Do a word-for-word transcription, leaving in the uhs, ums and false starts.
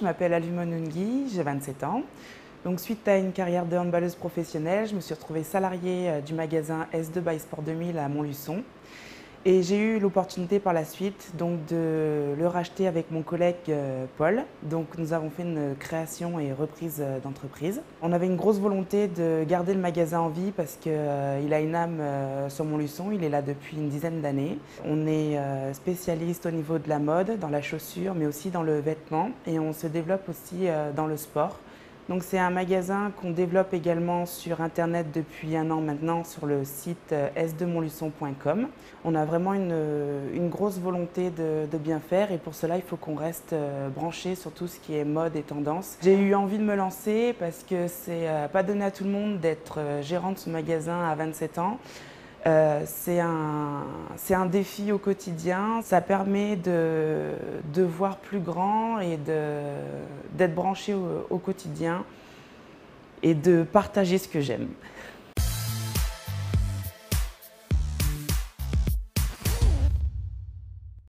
m'appelle Alvimone Ngui, j'ai vingt-sept ans. Donc, suite à une carrière de handballeuse professionnelle, je me suis retrouvée salariée du magasin S deux by Sport deux mille à Montluçon. Et j'ai eu l'opportunité par la suite donc, de le racheter avec mon collègue euh, Paul. Donc nous avons fait une création et reprise euh, d'entreprise. On avait une grosse volonté de garder le magasin en vie parce qu'il euh, a une âme euh, sur Montluçon, il est là depuis une dizaine d'années. On est euh, spécialiste au niveau de la mode, dans la chaussure, mais aussi dans le vêtement et on se développe aussi euh, dans le sport. Donc c'est un magasin qu'on développe également sur internet depuis un an maintenant sur le site s deux montluçon point com. On a vraiment une, une grosse volonté de, de bien faire et pour cela il faut qu'on reste branché sur tout ce qui est mode et tendance. J'ai eu envie de me lancer parce que c'est pas donné à tout le monde d'être gérant de ce magasin à vingt-sept ans. Euh, c'est un, c'est un défi au quotidien, ça permet de, de voir plus grand et d'être branché au, au quotidien et de partager ce que j'aime.